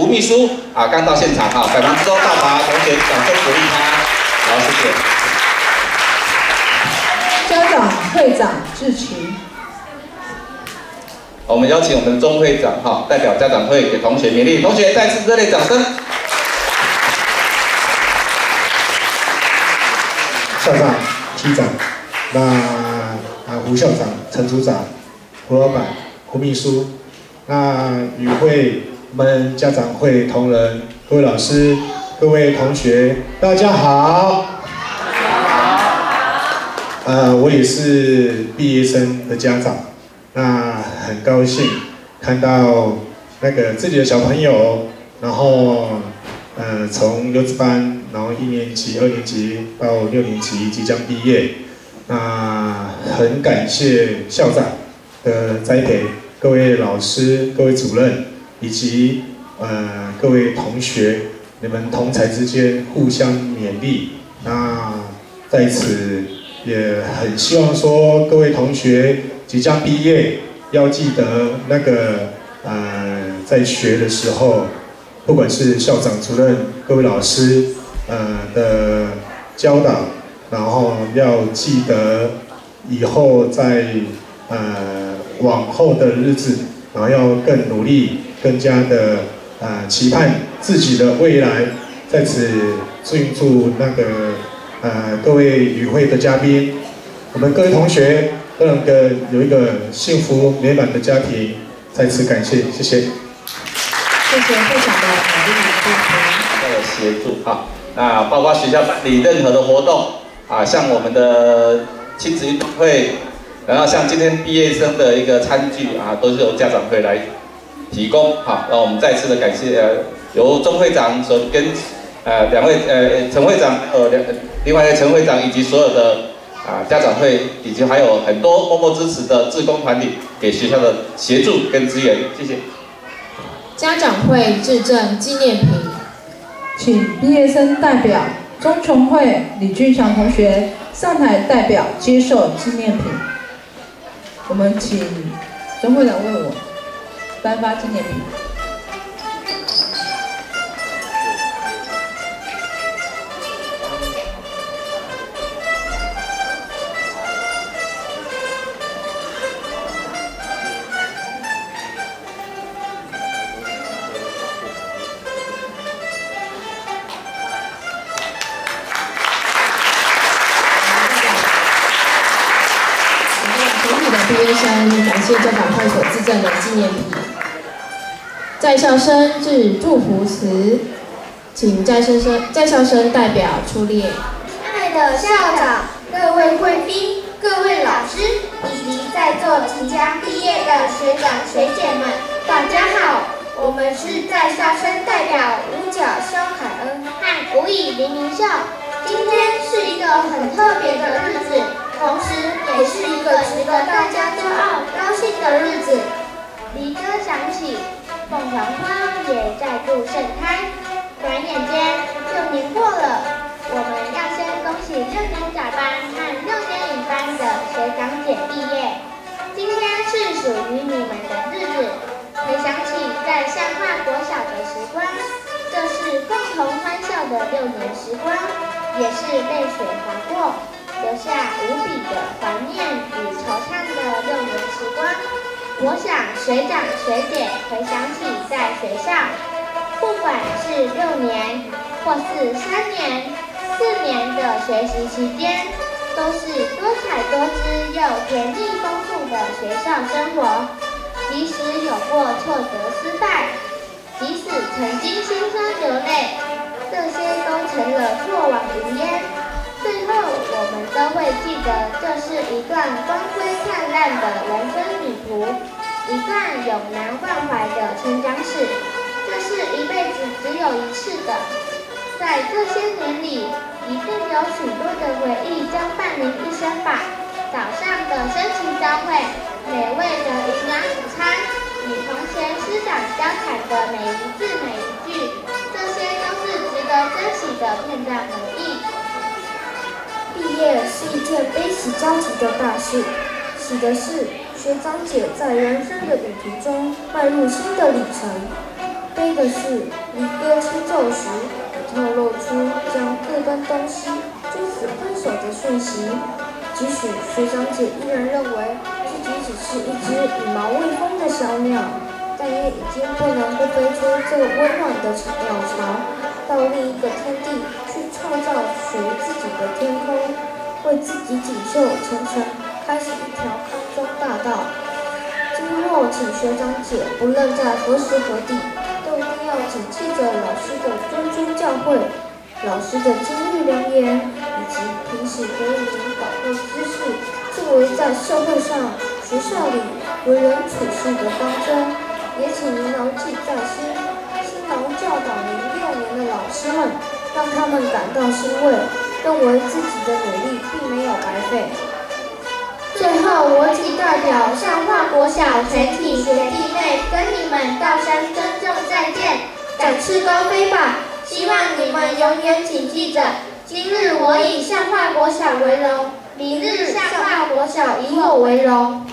吴秘书啊，刚到现场哈，百忙之中到达，同学掌声鼓励他。好，谢谢。 家长会长致辞。 我们邀请我们钟会长哈，代表家长会给同学勉励，同学再次热烈掌声。 校长、梯长，胡校长、陈组长、胡老板、胡秘书，与会我们家长会同仁、各位老师、各位同学，大家好。我也是毕业生的家长，很高兴看到自己的小朋友，然后从幼稚班，然后1年级、2年级到6年级即将毕业，很感谢校长的栽培，各位老师、各位主任以及各位同学，你们同才之间互相勉励。在此也很希望说，各位同学即将毕业，要记得在学的时候，不管是校长、主任、各位老师的教导，然后要记得以后在往后的日子，然后要更努力，更加的期盼自己的未来。在此祝各位与会的嘉宾，我们各位同学都能够有一个幸福美满的家庭。再次感谢，谢谢。 谢谢会长的努力支持， 的协助啊。那包括学校办理任何的活动啊，像我们的亲子运动会，然后像今天毕业生的一个餐具啊，都是由家长会来提供。好，那我们再次的感谢由钟会长所跟两位陈会长另外一个陈会长以及所有的家长会，以及还有很多默默支持的志工团体给学校的协助跟支援，谢谢。 家长会致赠纪念品， 请毕业生代表钟琼慧、李俊祥同学上台代表接受纪念品。我们请钟会长为我颁发纪念品。 毕业生感谢家长会所致赠的纪念品。在校生致祝福词，请在校生代表出列。 亲爱的校长、各位贵宾、各位老师以及在座即将毕业的学长学姐们，大家好！我们是在校生代表吴角肖凯恩和吴以林明孝。今天是一个很特别的日子。同时，也是一个值得大家骄傲、高兴的日子。离歌响起，凤凰花也再度盛开。转眼间6年过了，我们要先恭喜6年甲班和6年乙班的学长姐毕业。今天是属于你们的日子。回想起在向化国小的时光，这是共同欢笑的6年时光，也是泪水划过。留下无比的怀念与惆怅的6年时光。我想学长学姐回想起在学校，不管是6年或是3年、4年的学习期间，都是多彩多姿又甜蜜丰富的学校生活。即使有过挫折失败，即使曾经心酸流泪，这些都成了过往云烟。最后，我们都会记得，这是一段光辉灿烂的人生旅途，一段永难忘怀的成长史。这是一辈子只有一次的，在这些年里，一定有许多的回忆将伴您一生吧。早上的升旗朝会，美味的营养午餐，与同学师长交谈的每一字每一句，这些都是值得珍惜的片段回忆。 毕业是一件悲喜交集的大事，喜的是学长姐在人生的旅途中迈入新的里程， 悲的是，离歌轻奏时，透露出将各奔东西、就此分手的讯息。即使学长姐依然认为自己只是一只羽毛未丰的小鸟，但也已经不能不飞出这温暖的鸟巢，到另一个天地去创造属于自己的天空，为自己锦绣前程开始一条康庄大道。今后请学长姐不论在何时何地，都一定要谨记着老师的谆谆教诲，老师的金玉良言，以及平时给予您宝贵知识，作为在社会上、学校里为人处事的方针，也请您牢记在心，辛劳教导您6年的老师们，让他们感到欣慰，认为自己的努力并没有白费。 最后，我谨代表上化国小全体学弟妹跟你们道声珍重再见，展翅高飞吧！希望你们永远谨记着，今日我以上化国小为荣，明日上化国小以我为荣。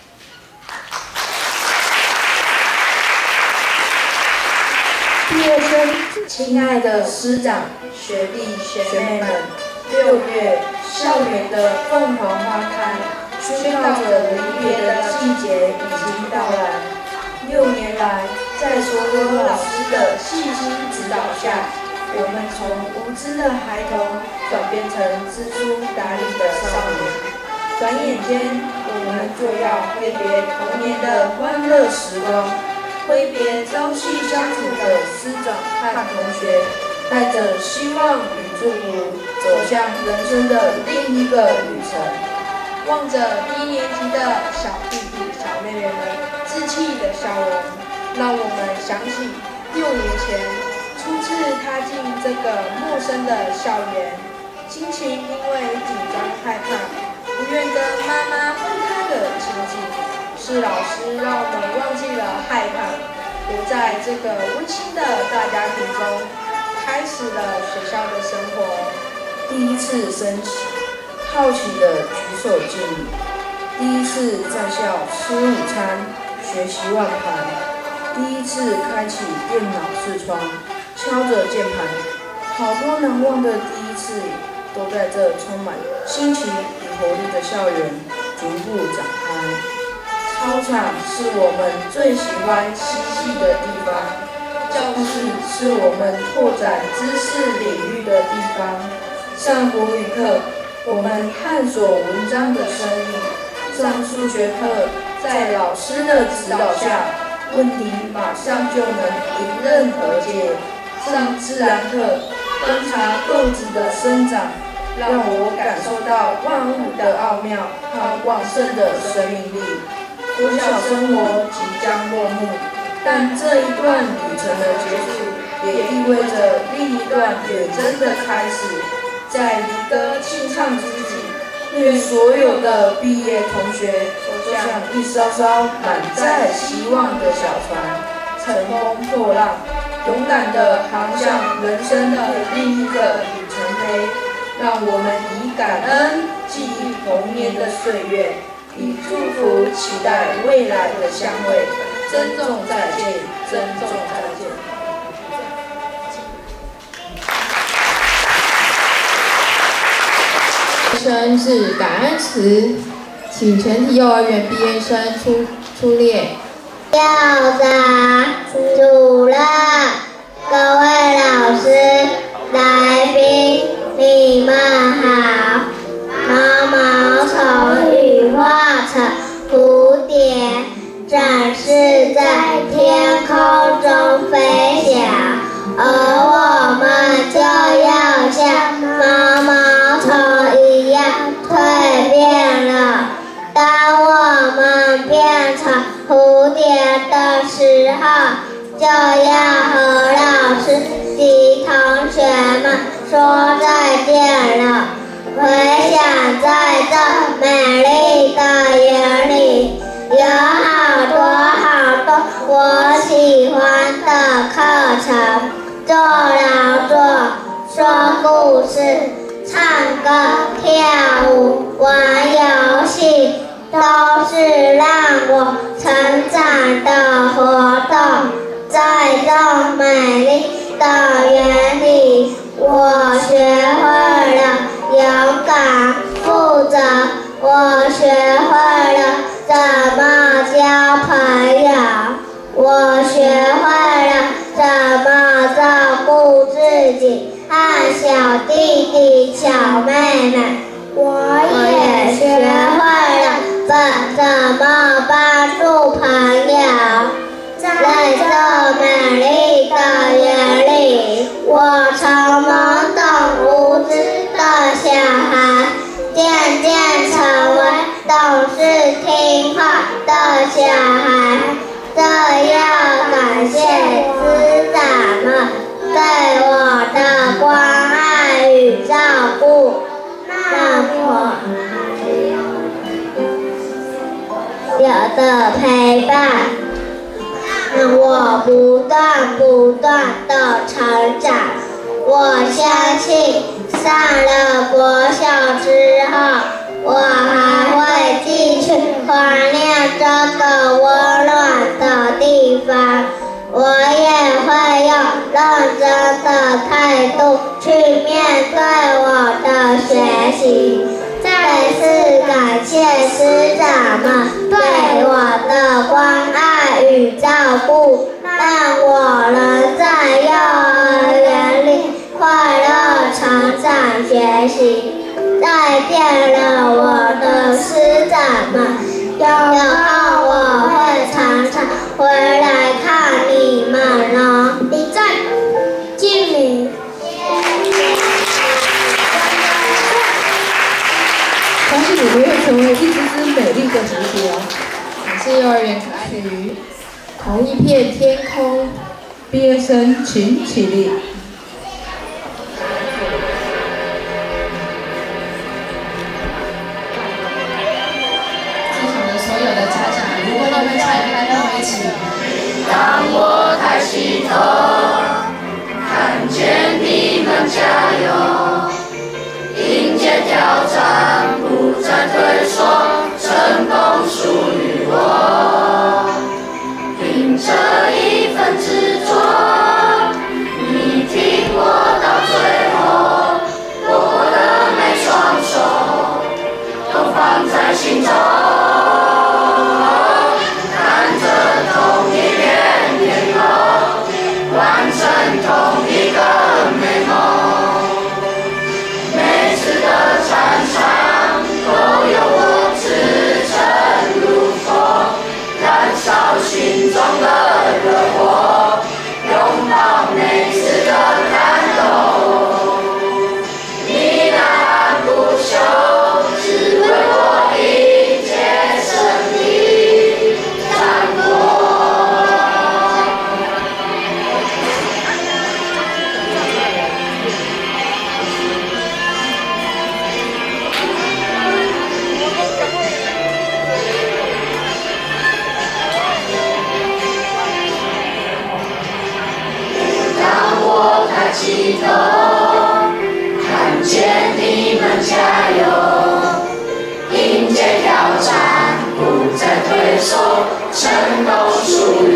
毕业生，亲爱的师长、学弟学妹们，6月校园的凤凰花开，宣告着离别的季节已经到来。6年来，在所有老师的细心指导下，我们从无知的孩童转变成知书达理的少年。转眼间，我们就要挥别童年的欢乐时光，挥别朝夕相处的师长和同学，带着希望与祝福，走向人生的另一个旅程。望着低年级的小弟弟、小妹妹们稚气的笑容，让我们想起6年前初次踏进这个陌生的校园，心情因为紧张害怕，不愿跟妈妈分开的情景，是老师让我们忘记了害怕，活在这个温馨的大家庭中，开始了学校的生活。第一次升旗，好奇的举手敬礼；第一次在校吃午餐，学习忘盘；第一次开启电脑视窗，敲着键盘。好多难忘的第一次，都在这充满新奇与活力的校园逐步展开。操场是我们最喜欢嬉戏的地方，教室是我们拓展知识领域的地方。上国语课，我们探索文章的深意；上数学课，在老师的指导下，问题马上就能迎刃而解；上自然课，观察豆子的生长，让我感受到万物的奥妙和旺盛的生命力。国小生活即将落幕，但这一段旅程的结束，也意味着另一段远征的开始。在离歌庆唱之际，愿所有的毕业同学都像一艘艘满载希望的小船，乘风破浪，勇敢地航向人生的另一个里程碑。让我们以感恩记忆童年的岁月，以祝福期待未来的相会。珍重再见，珍重再见。 生致感恩词，请全体幼儿园毕业生出列。 校长、主任、各位老师、来宾，你们好。毛毛虫羽化成蝴蝶，展翅在天空中飞翔，而我们就要像毛毛虫一样蜕变了。当我们变成蝴蝶的时候，就要和老师及同学们说再见了。回想在这美丽的园里，有好多我喜欢的课程，做劳作、说故事、唱歌、跳舞、玩游戏，都是让我成长的活动。在这美丽的原理，我学会了勇敢负责，我学会了怎么交朋友，我学会了怎么照顾自己和小弟弟、小妹妹。我也学会了怎么帮助朋友。在这美丽的园里，我从懵懂无知的小孩，渐渐成为懂事听话的小孩。这要感谢师长们对我的关爱与照顾，让我有的陪伴，让我不断的成长。我相信上了国小之后，我还会继续怀念这个温暖的地方。我也会用认真的态度去面对我的学习。再次感谢师长们对我的关爱与照顾，让我能在幼儿园里快乐成长学习。再见了我的师长们，有空我会常常回来看你们哦。你在敬礼。 相信你们会成为一只只美丽的蝴蝶哦。 感谢幼儿园可爱的鱼。同一片天空， 毕业生请起立。 在场的所有的家长，如果你们才跟我一起。 当我抬起头，看见你们加油，迎接挑战，不再退缩，成功属于我。凭着一份执着，你听我到最后，我的每双手都放在心中。完成同一个美梦，每次的战场都有我支撑如风，燃烧心中的热火，拥抱每次的感动。你呐喊不休，只为我迎接胜利战果。抬起头，看见你们加油，迎接挑战，不再退缩，成功属于